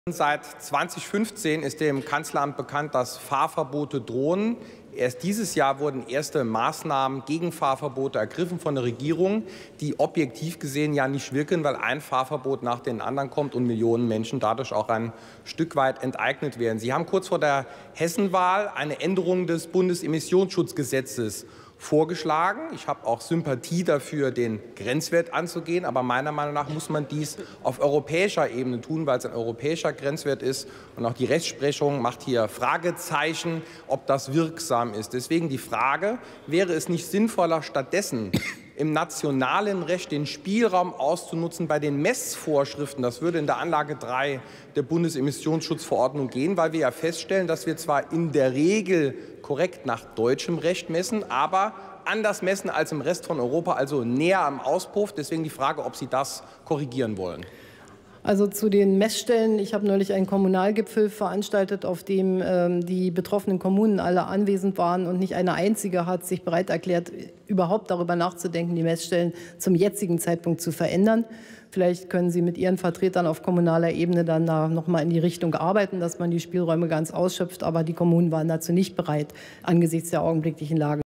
Seit 2015 ist dem Kanzleramt bekannt, dass Fahrverbote drohen. Erst dieses Jahr wurden erste Maßnahmen gegen Fahrverbote ergriffen von der Regierung, die objektiv gesehen ja nicht wirken, weil ein Fahrverbot nach dem anderen kommt und Millionen Menschen dadurch auch ein Stück weit enteignet werden. Sie haben kurz vor der Hessenwahl eine Änderung des Bundesemissionsschutzgesetzes vorgeschlagen. Ich habe auch Sympathie dafür, den Grenzwert anzugehen. Aber meiner Meinung nach muss man dies auf europäischer Ebene tun, weil es ein europäischer Grenzwert ist. Und auch die Rechtsprechung macht hier Fragezeichen, ob das wirksam ist. Deswegen die Frage, wäre es nicht sinnvoller, stattdessen im nationalen Recht den Spielraum auszunutzen bei den Messvorschriften? Das würde in der Anlage 3 der Bundesemissionsschutzverordnung gehen, weil wir ja feststellen, dass wir zwar in der Regel korrekt nach deutschem Recht messen, aber anders messen als im Rest von Europa, also näher am Auspuff. Deswegen die Frage, ob Sie das korrigieren wollen. Also zu den Messstellen. Ich habe neulich einen Kommunalgipfel veranstaltet, auf dem die betroffenen Kommunen alle anwesend waren. Und nicht eine einzige hat sich bereit erklärt, überhaupt darüber nachzudenken, die Messstellen zum jetzigen Zeitpunkt zu verändern. Vielleicht können Sie mit Ihren Vertretern auf kommunaler Ebene dann da noch mal in die Richtung arbeiten, dass man die Spielräume ganz ausschöpft. Aber die Kommunen waren dazu nicht bereit angesichts der augenblicklichen Lage.